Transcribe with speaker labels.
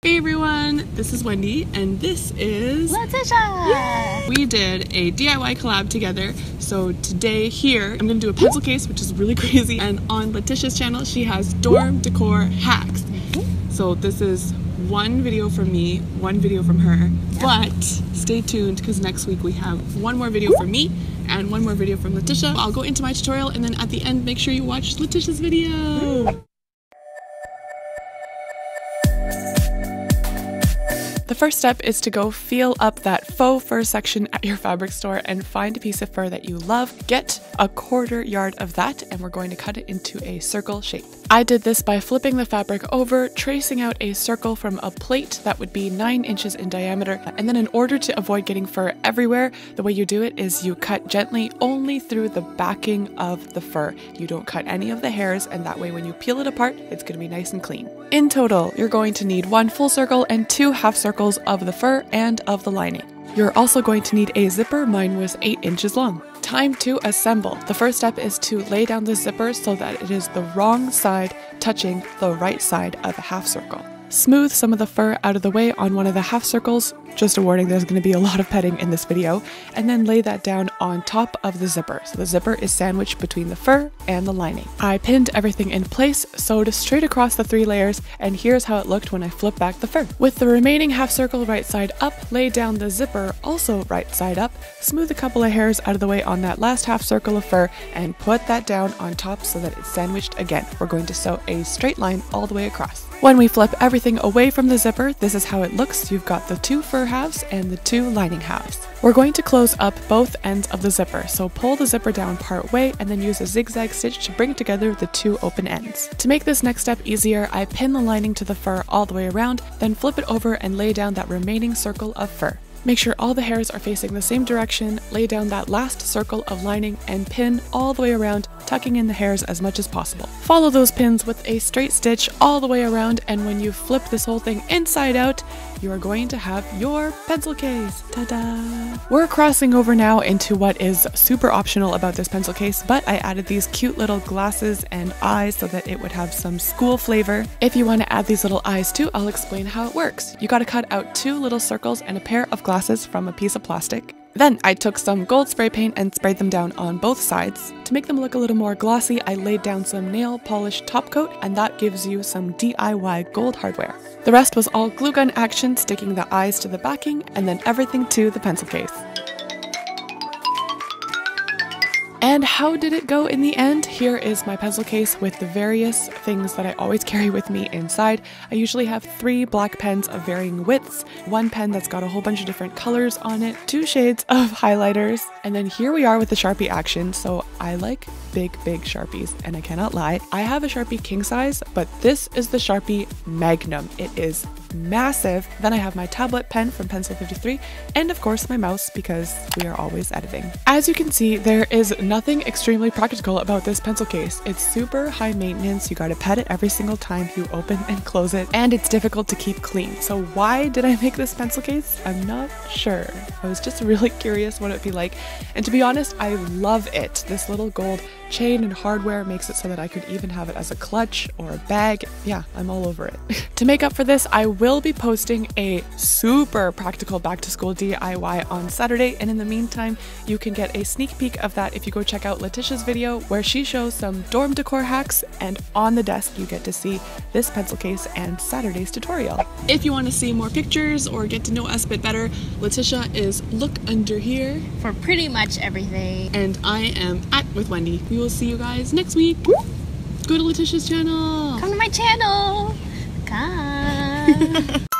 Speaker 1: Hey everyone, this is Wendy and this is
Speaker 2: Letitia!
Speaker 1: Yay! We did a DIY collab together. So today here, I'm gonna do a pencil case, which is really crazy. And on Letitia's channel, she has dorm decor hacks. So this is one video from me, one video from her. But stay tuned because next week we have one more video from me and one more video from Letitia. I'll go into my tutorial and then at the end, make sure you watch Letitia's video. The first step is to go feel up that faux fur section at your fabric store and find a piece of fur that you love. Get a 1/4 yard of that and we're going to cut it into a circle shape. I did this by flipping the fabric over, tracing out a circle from a plate that would be 9 inches in diameter, and then in order to avoid getting fur everywhere, the way you do it is you cut gently only through the backing of the fur. You don't cut any of the hairs, and that way when you peel it apart, it's going to be nice and clean. In total, you're going to need 1 full circle and 2 half circles of the fur and of the lining. You're also going to need a zipper. Mine was 8 inches long. Time to assemble. The first step is to lay down the zipper so that it is the wrong side touching the right side of a half circle. Smooth some of the fur out of the way on one of the half circles. Just a warning, there's going to be a lot of petting in this video. And then lay that down on top of the zipper. So the zipper is sandwiched between the fur and the lining. I pinned everything in place, sewed straight across the 3 layers, and here's how it looked when I flipped back the fur. With the remaining half circle right side up, lay down the zipper also right side up, smooth a couple of hairs out of the way on that last half circle of fur, and put that down on top so that it's sandwiched again. We're going to sew a straight line all the way across. When we flip everything away from the zipper, this is how it looks. You've got the 2 fur halves and the 2 lining halves. We're going to close up both ends of the zipper, so pull the zipper down part way and then use a zigzag stitch to bring together the 2 open ends. To make this next step easier, I pin the lining to the fur all the way around, then flip it over and lay down that remaining circle of fur. Make sure all the hairs are facing the same direction, lay down that last circle of lining and pin all the way around, tucking in the hairs as much as possible. Follow those pins with a straight stitch all the way around, and when you flip this whole thing inside out, you are going to have your pencil case. Ta-da! We're crossing over now into what is super optional about this pencil case, but I added these cute little glasses and eyes so that it would have some school flavor. If you want to add these little eyes too, I'll explain how it works. You gotta cut out 2 little circles and a pair of glasses from a piece of plastic. Then I took some gold spray paint and sprayed them down on both sides. To make them look a little more glossy, I laid down some nail polish top coat, and that gives you some DIY gold hardware. The rest was all glue gun action, sticking the eyes to the backing and then everything to the pencil case. And how did it go in the end? Here is my pencil case with the various things that I always carry with me inside. I usually have 3 black pens of varying widths, 1 pen that's got a whole bunch of different colors on it, 2 shades of highlighters, and then here we are with the Sharpie action. So I like big Sharpies, and I cannot lie. I have a Sharpie king size, but this is the Sharpie Magnum. It is massive. Then I have my tablet pen from Pencil 53, and of course my mouse because we are always editing. As you can see, there is nothing extremely practical about this pencil case. It's super high maintenance. You gotta pet it every single time you open and close it, and it's difficult to keep clean. So why did I make this pencil case? I'm not sure. I was just really curious what it'd be like, and to be honest, I love it. This little gold chain and hardware makes it so that I could even have it as a clutch or a bag. Yeah, I'm all over it. To make up for this, I will be posting a super practical back to school DIY on Saturday, and in the meantime, you can get a sneak peek of that if you go check out Letitia's video where she shows some dorm decor hacks, and on the desk you get to see this pencil case and Saturday's tutorial. If you want to see more pictures or get to know us a bit better, Letitia is look under here
Speaker 2: For pretty much everything.
Speaker 1: and I am at with Wendy. We will see you guys next week. Go to Letitia's channel.
Speaker 2: Come to my channel. Come.